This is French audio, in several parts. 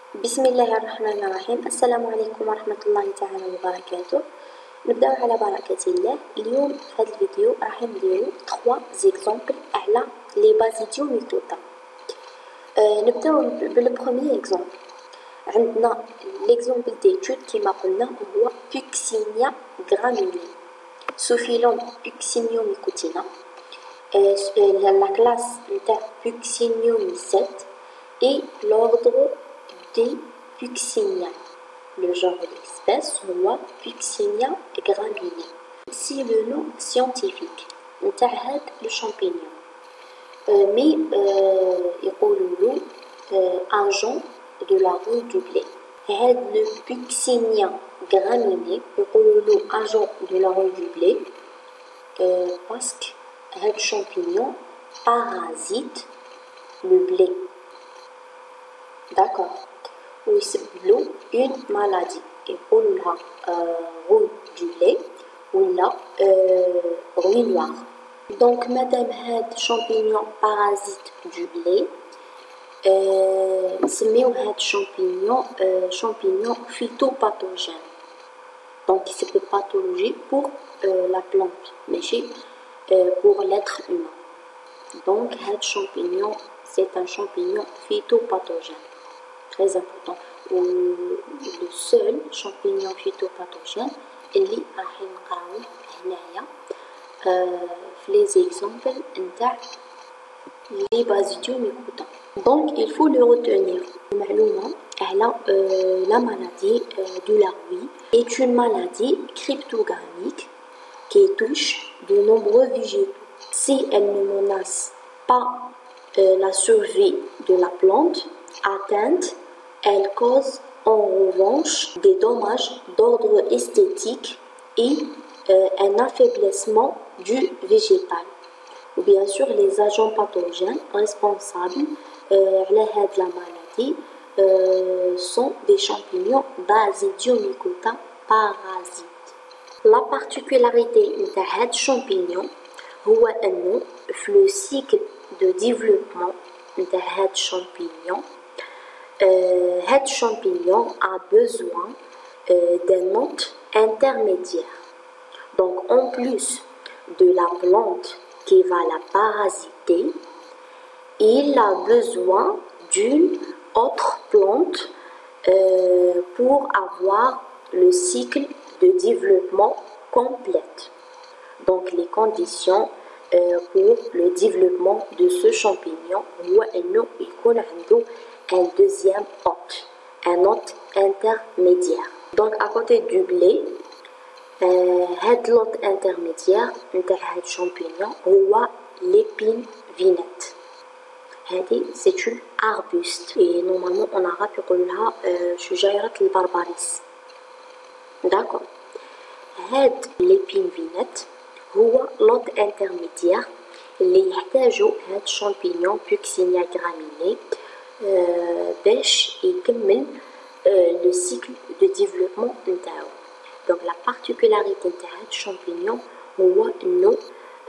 بسم الله الرحمن الرحيم. السلام عليكم ورحمة الله تعالى وبركاته. نبداو على بركة الله. اليوم في هذا الفيديو راح نديرو 3 زيكزامبل على لي بازيديو ميتودا. نبداو بالبروميي اكزامبل. عندنا ليكزامبل ديتود كيما قلنا هو بوكسينيا غراميني سوفيلوم بوكسينيوميكوتينا. la classe نتاع Pucciniomidae et l'ordre des Puccinia. Le genre d'espèce هو Puccinia gramineae. C'est le nom scientifique نتاع هاد le champignon. Mais يقولوا له agent de la rue du blé. هاد le Puccinia gramineae يقولوا له agent de la rue du blé parce que هاد champignon parasite le blé. D'accord. ويسببلو une maladie يقولوا لها roue du blé ولا roue noire. Donc مادام هاد champignon parasite du blé نسميو هاد champignon phytopathogène. Donc c'est une pathologie pour la plante ماشي pour l'être humain. Donc هاد champignon c'est un champignon phytopathogène. Très important. Le seul champignon phytopathogène اللي راح نقراوه هنايا في les exemples نتاع les basidiomycota. Donc il faut le retenir. معلومة على la maladie de la rouille est une maladie cryptogamique qui touche de nombreux végétaux. Si elle ne menace pas la survie de la plante atteinte, elle cause en revanche des dommages d'ordre esthétique et un affaiblissement du végétal. Ou bien sûr, les agents pathogènes responsables de la maladie sont des champignons Basidiomycota parasites. La particularité de هاد champignon هو أنه في le cycle de développement de هاد champignon هاد champignon a besoin d'un hôte intermédiaire. Donc en plus de la plante qui va la parasiter, il a besoin d'une autre plante pour avoir le cycle de développement complète. Donc les conditions pour le développement de ce champignon هو أنه يكون عنده un deuxième hôte, un hôte intermédiaire. Donc à côté du blé هاد l'hôte intermédiaire نتاع هاد champignon هو l'épine vinette. هذه c'est une arbuste et normalement en arabe يقولوا لها شجيرة البربريس. D'accord. هاد l'épine vinette هو l'hôte intermédiaire اللي يحتاجو هاد champignon Puccinia gramineae باش يكمل le cycle de développement نتاعو. Donc la particularité نتاع هاد champignon هو انه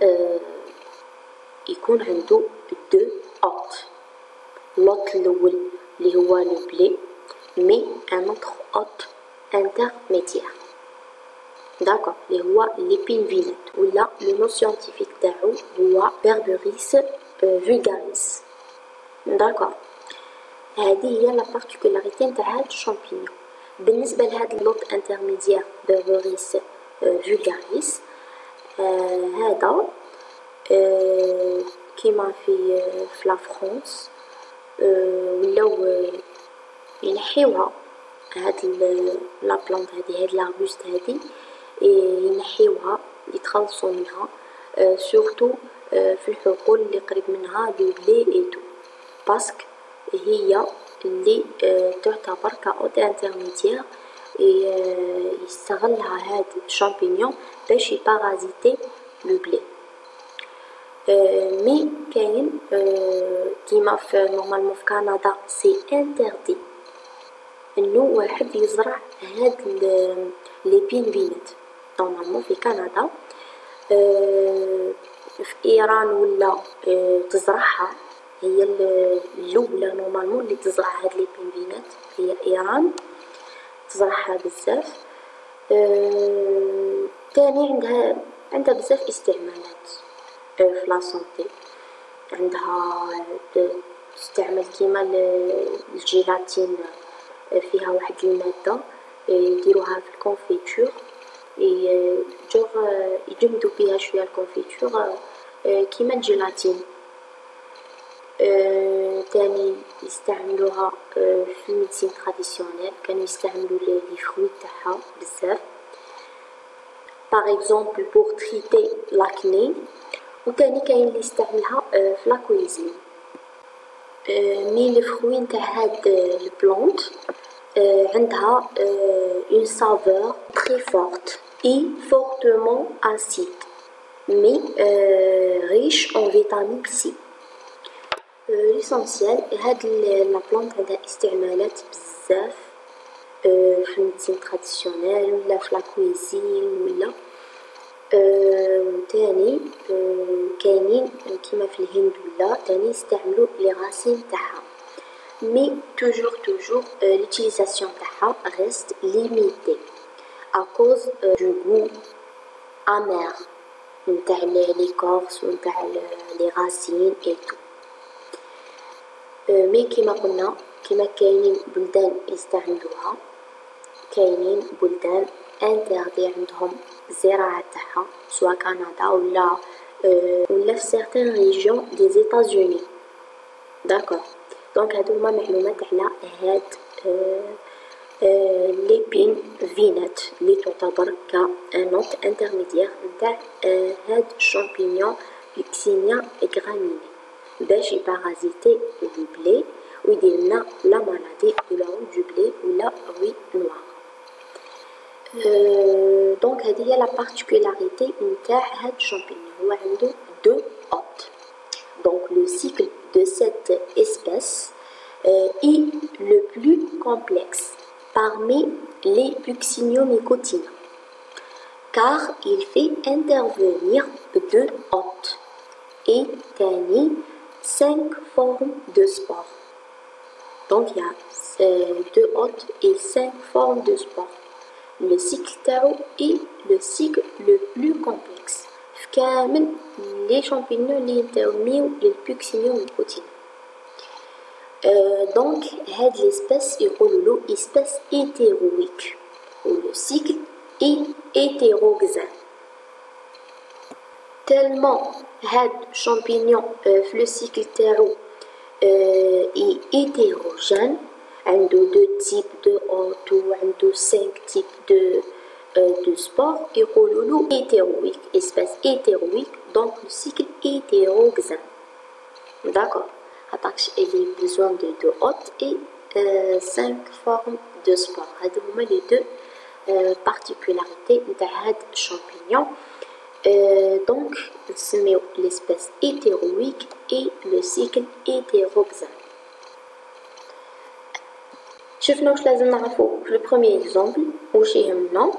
يكون عنده deux hôtes. L'hôte الاول اللي هو le blé mais un autre hôte intermédiaire. D'accord, اللي هو l'épine vinette ولا le nom scientifique تاعو هو Berberis vulgaris. D'accord. هذه هي لا particularité نتاع هاد الشامبينيون. بالنسبة لهاد اللوت انترميديير Berberis vulgaris هذا كيما في لا فرنسا ولاو ينحيوها هاد لا بلانت هاد لاربوست هادي ينحيوها يتخلصوا منها سورتو في الحقول اللي قريب منها لو بلي ايتو باسك هي اللي تعتبر كأوت انترميديير يستغلها هاد الشامبينيون باش يبارازيتي لو بلي. مي كاين كيما في نورمالمون في كندا سي انتردي انه واحد يزرع هاد ليبين فينت. نورمالمون في كندا في ايران ولا تزرعها هي الاولى نورمالمون اللي تزرع هاد ليبين فينت هي إيران تزرعها بزاف. تاني عندها بزاف استعمالات في لا سونتي. عندها تستعمل كيما الجيلاتين، فيها واحد المادة يديروها في الكونفيتور، يجمدوا بها شوية الكونفيتور كيما الجيلاتين. تاني يستعملوها في الميديسين تراديسيونيل، كانوا يستعملوا لي فروي تاعها بزاف، باغ اكزومبل بور تريتي لاكني. وتاني كاين اللي يستعملها في لا كويزين. مي لي فروي نتاع هاد البلونت عندها une saveur très forte et fortement acide mais riche en vitamine C. l'essentiel هاد لا بلونت عندها استعمالات بزاف في الميديسين تراديسيونيل ولا في لا كويزين ولا تاني كاينين كيما في الهند ولا تاني يستعملوا لي راسين تاعها. mais toujours l'utilisation تاعها reste limitée à cause du goût amer نتاع l'écorce ونتاع les racines et tout. mais كيما قلنا كيما كاينين بلدان يستعملوها، كاينين بلدان interdit عندهم الزراعة تاعها، سواء كندا ولا في certaines régions des États-Unis. d'accord. دونك هادو هما معلومات على هاد ليبين فينات اللي تعتبر كنوت انترميديير نتاع هاد الشامبينيون بيكسينيا غراميني باش يبارازيتي البلي ويدير لنا لا مالادي دو لا روت دو بلي ولا روي نوار. دونك هذه هي لا بارتيكولاريتي نتاع هاد الشامبينيون، هو عنده دو اوت. Donc le cycle de cette espèce est le plus complexe parmi les buccinio-mycotina car il fait intervenir deux hôtes et 5 formes de spores. Donc il y a 2 hôtes et 5 formes de spores. Le cycle tao est le cycle le plus complexe كامل les champignons اللي ينتميو للبوكسينيو-ميكوتينا. donc هاد l'espèce يقولوا له espèce hétéroïque ou le cycle est hétéroxin. tellement هاد champignon في le cycle تاعو est hétérogène، عنده 2 types de hôtes و عنده 5 types de spores، يقولوا له hétéroïque, espèce hétéroïque, donc le cycle hétéroxin. d'accord. خاطرش il a besoin de 2 hôtes et 5 formes de spores. هادو هما les deux particularités نتاع هاد champignon. donc نسميو l'espèce hétéroïque et le cycle hétéroxin. شفنا واش لازم نعرفو في le premier exemple واش يهمنا.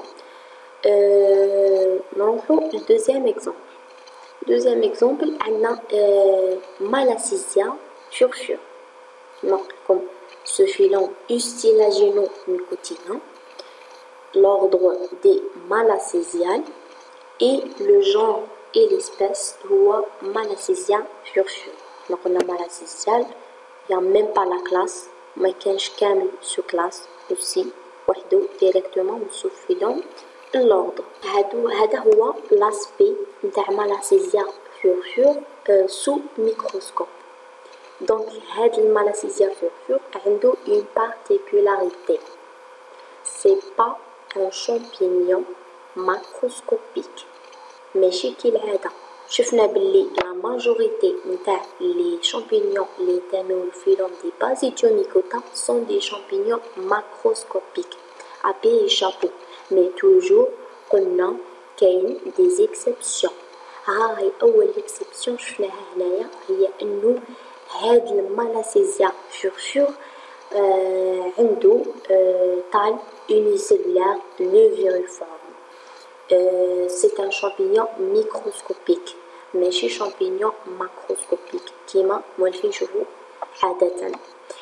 نروحو للدوزيام اكزومبل. دوزيام اكزومبل عندنا مالاسيزيا فورفور. نقولكم ce filon ustulagino-mycotina, l'ordre des Malassesiales et le genre et l'espèce هو Malassezia furfur. نقولنا Malassesial y a même pas la classe، ما كانش كامل سو كلاس aussi وحده directement sous filon l'ordre. هذا هو l'aspect نتاع Malassezia furfur sous microscope. donc هاد Malassezia furfur عنده une particularité، c'est pas un champignon macroscopique ماشي كالعادة. شفنا باللي لا ماجوريتي نتاع لي شامبينيون اللي ينتميو للفيلوم دي بازيديوميكوتا سون دي شامبينيون ماكروسكوبيك à pied et chapeau، mais toujours قلنا كاين دي زيكسيبسيون. هاي اول اكسبسيون شفناها هنايا، هي انه هاد المالاسيزيا فورفور عنده taille unicellulaire levuriforme. c'est un champignon microscopique ماشي champignon macroscopique كيما موالفين نشوفو عادة.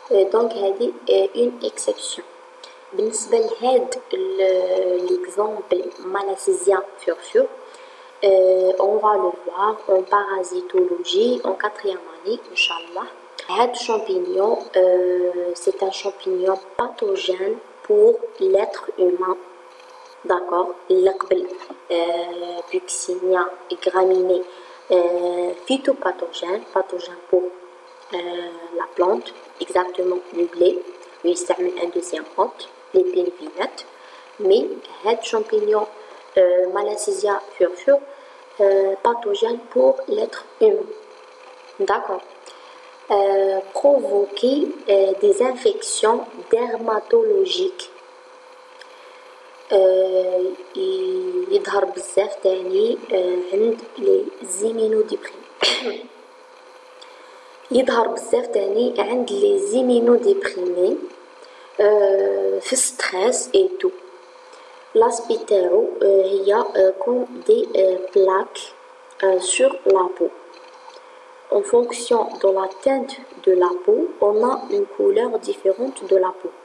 Donc هذه une exception. بالنسبة لهاد l'exemple Malassezia furfur, on va le voir en parasitologie en 4e année, Inch'Allah. Had champignon, c'est un champignon pathogène pour l'être humain. D'accord, l'aqbel, Buccinia, graminée, phytopathogène, pathogène pour la plante, exactement le blé. Il s'amène un deuxième hôte, les pélvinettes. Mais had champignon Malassezia furfur, pathogène pour l'être humain. D'accord. Provoquer des infections dermatologiques. يظهر بزاف تاني عند لي زيمينوديبريم يظهر بزاف تاني عند لي زيمينوديبريمي في ستريس اي تو. لاسبي تاعو هي كوم دي بلاك sur la peau. En fonction de la teinte de la peau, on a une couleur différente de la peau.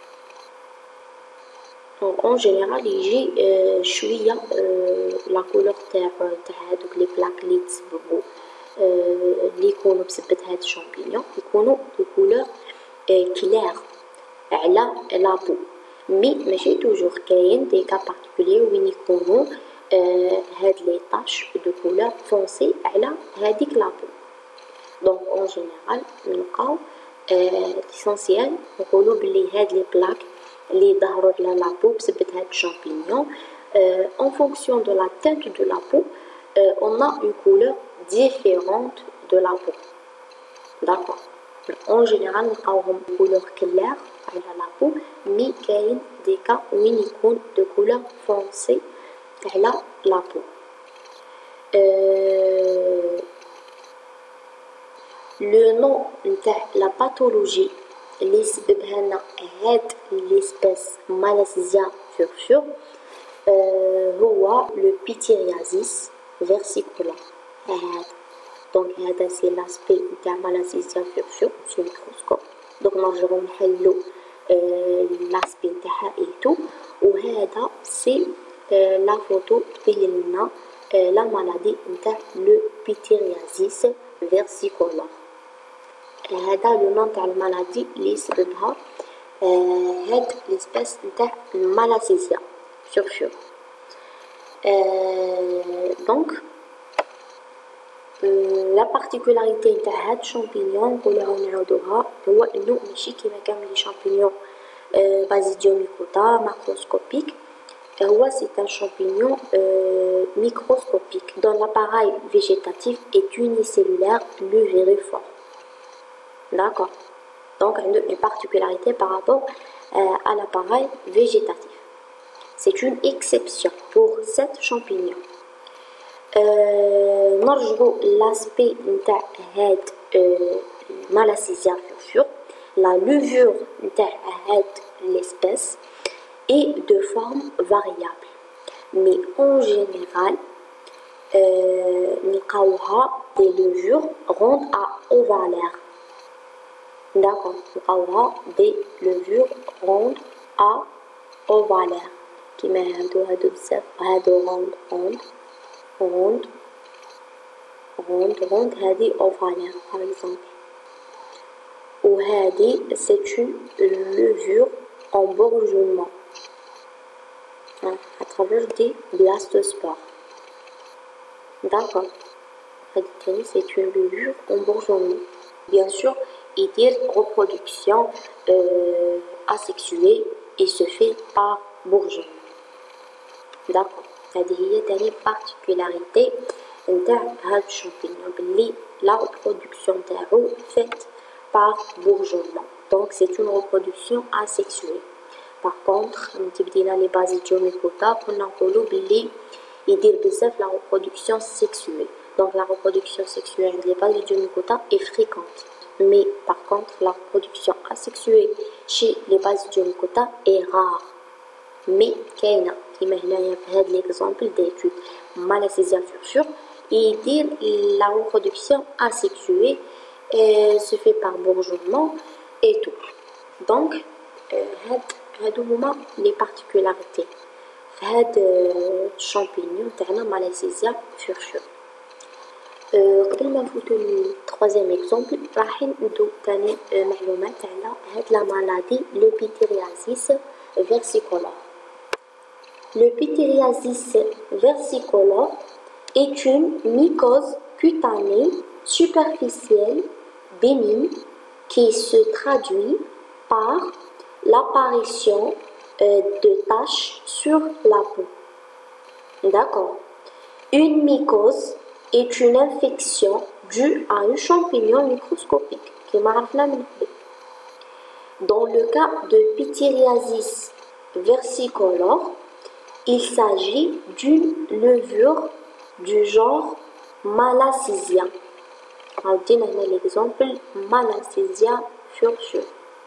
Donc, en général, يجي شوية la couleur تاع هادوك لي بلاك لي تسببو لي يكونوا بسبة هاد الشامبينيون يكونوا دو كولور كلير على لا بو. مي ماشي توجور كاين دي كا بارتيكولي وين يكونوا هاد لي طاش دو كولور فونسي على هاديك لا بو. دونك اون جينيرال نلقاو ليسونسيال نقولو بلي هاد لي بلاك اللي ظهروا على لا بو بسبب هاد الشامبينيون en fonction de la teinte de la peau on a une couleur différente de la peau. D'accord. En général نلقاوهم couleur claire على la peau مي كاين دي كا وين يكون de couleur foncée على la peau. Le nom de la pathologie اللي سببها لنا هاد l'espèce Malassezia furfur هو le pityriasis versicolare. Donc هذا سي لاسبي نتاع Malassezia furfur سو الميكروسكوب. دونك نرجعو نحلو لاسبي نتاعها ايتو وهذا سي لا فوتو تبين لنا لا مالادي نتاع لو pityriasis versicolare. هذا لو نون تاع المالادي اللي سببها هاد ليسبيس نتاع Malassezia furfur. دونك لا بارتيكولاريتي نتاع هاد الشامبينيون نقولوها ونعاودوها هو انه ماشي كيما كامل لي شامبينيون بازيديوم ميكوتا ماكروسكوبيك. هو سي ان شامبينيون microscopique dont l'appareil végétatif est unicellulaire levérifort. D'accord. Donc une particularité par rapport à l'appareil végétatif. C'est une exception pour cet champignon. نرجعو l'aspect نتاع هاد Malassezia furfur. La levure نتاع هاد l'espèce est de forme variable. Mais en général نلقاوها des levures rondes à ovalaires. D'accord, نلقاوها des levures rondes à ovalaires كيما هادو بزاف هادو روند هادي ovalaire par exemple. وهادي c'est une levure en bourgeonnement à travers des blastospores. D'accord. C'est une levure en bourgeonnement. Bien sûr, il dit reproduction asexuée et se fait par bourgeonnement. D'accord. هذه هي تاني particularité نتاع هاد الشامبينيون بلي la reproduction تاعو faite par bourgeonnement. Donc c'est une reproduction asexuée. Par contre تبدينا لي بازيديوم ميكوتا كنا نقولو بلي يدير بزاف la reproduction sexuée. Donc la reproduction sexuée عند les basidium micota est fréquente. Mais par contre la reproduction asexuée chez les basidium micota est rare. Mais كاينة كيما هنايا في هاد l'exemple d'étude Malassezia furfur يدير la reproduction asexuée se fait par bourgeonnement et tout. Donc هادو هما les particularités في هاد الشامبينيون تاعنا ماليزيا فورشو. قبل ما نفوتو للتروازيام اكزومبل راح ندو تاني معلومات على هاد لا مالادي لو بيتيريازيس versicolore. Le pityriasis versicolore est une mycose cutanée superficielle bénigne qui se traduit par l'apparition de taches sur la peau. D'accord. Une mycose est une infection due à un champignon microscopique qui est. Dans le cas de pityriasis versicolore, il s'agit d'une levure du genre Malassezia. On dit l'exemple Malassezia furfur.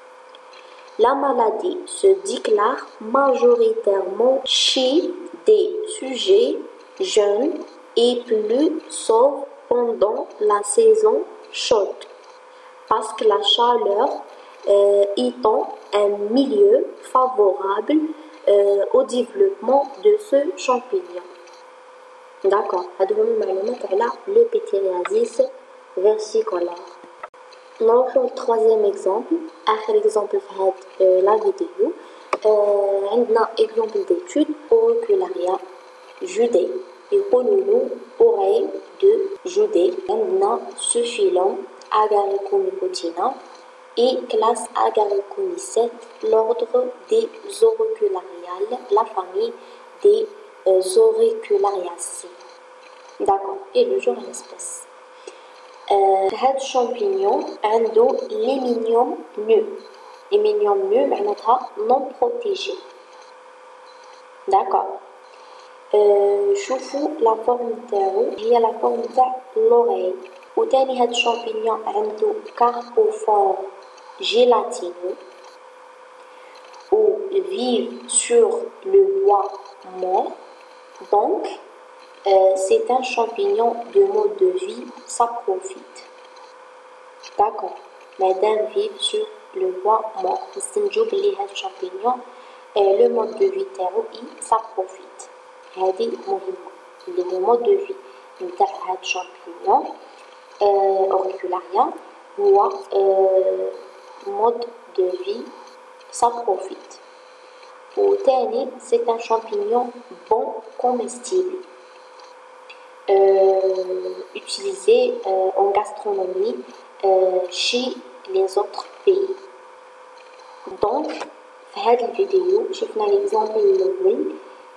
La maladie se déclare majoritairement chez des sujets jeunes et plus sauve pendant la saison chaude, parce que la chaleur étant un milieu favorable au développement de ce champignon. D'accord, هادو هما المعلومات على le pityriasis versicolore. نروحو للتروازيام اكزومبل، اخر اكزومبل في هاد لا فيديو. عندنا اكزومبل ديتود اوريكولاريا جودي، يقولولو اوغي دو جودي. عندنا سو فيلون Agaricomycotina et classe Agaricomycete, l'ordre des auriculariales, la famille des auriculariaceae. D'accord, et le genre et l'espèce. هاد الشامبينيون عنده ليمينيوم نو. ليمينيوم نو معناتها نون بروتيجي. داكور. شوفوا لا فورم تاعو هي لا فورم تاع لوغي. وتاني هاد الشامبينيون عنده كاربوفور جيلاتينو ou vivent sur le bois mort. Donc c'est un champignon de mode de vie saprophyte. D'accord. Madame vit sur le bois mort. نستنتجو بلي هاد الشامبينيون le mode de vie تاعو saprophyte. هادي مهمة اللي هو mode de vie نتاع هاد الشامبينيون auricularia هو mode de vie saprophyte. وتاني c'est un champignon bon comestible. Utilisé en gastronomie chez les autres pays. Donc, في هذه الفيديو شفنا l'exemple الأول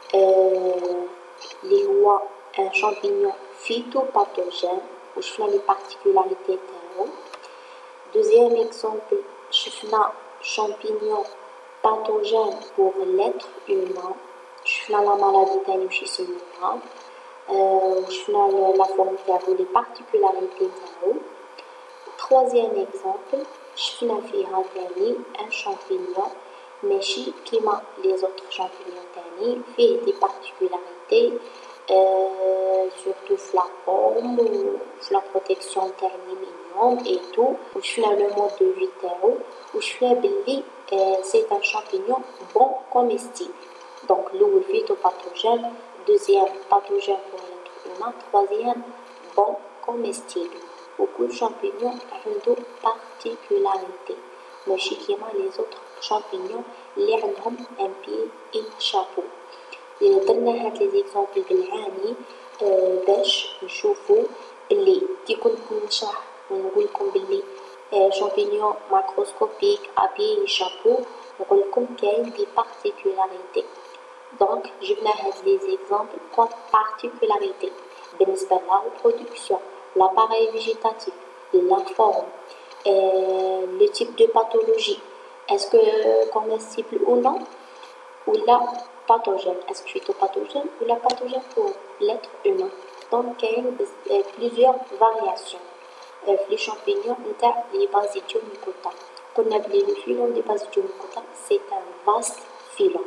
اللي هو un champignon phytopathogène وشفنا les particularités تاعو. Deuxième exemple شفنا champignon pathogène pour l'être humain. شفنا la maladie تاعي وش يسموها. وشفنا la forme تاعو les particularités تاعو. Troisième exemple شفنا فيها تاني un champignon ماشي كيما les autres champignons تاني فيه des particularités surtout la forme ou la protection تاع l'immunium et tout. وشفنا le mode de vie تاعو وشفنا بلي c'est un champignon bon comestible. Donc l'eau phytopathogène, deuxième pathogène pour l'être humain, troisième bon comestible. Beaucoup de champignons ont des particularités. ماشي كيما les autres champignons اللي عندهم un pied et chapeau. درنا هاد لي زيكزامبل بالعاني باش نشوفو اللي كي كنت نشرح ونقولكم باللي champignon macroscopique à pied et chapeau نقولكم كاين des particularités. Donc جبنا هاد لي زيكزامبل comme particularités بالنسبة لا reproduction, l'appareil végétatif, la forme, le type de pathologie, est-ce que comestible ou non, ou la pathogène, est-ce que phytopathogène ou la pathogène pour l'être humain. Donc il y a plusieurs variations. Les champignons ont les Basidium mycota. Qu'on appelle le filon des Basidium mycota, c'est un vaste filon.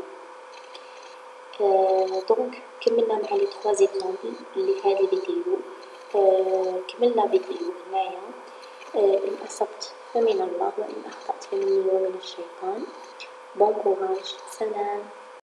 Donc كملنا مع les trois exemples اللي في هذه الفيديو. كملنا فيديو هنايا إن أصبت فمن الله وإن أخطأت فمني ومن الشيطان. Bon courage. Salam.